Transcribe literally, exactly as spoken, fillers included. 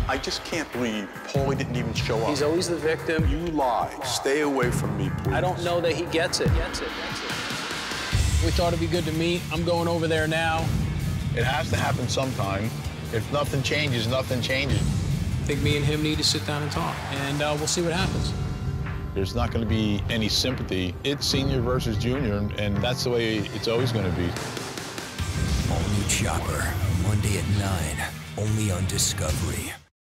I just can't believe Paulie didn't even show up. He's always the victim. You lie. Stay away from me, please. I don't know that he gets it. Gets it. Gets it. We thought it'd be good to meet. I'm going over there now. It has to happen sometime. If nothing changes, nothing changes. I think me and him need to sit down and talk, and uh, we'll see what happens. There's not going to be any sympathy. It's senior versus junior, and that's the way it's always going to be. All new Chopper, Monday at nine, only on Discovery.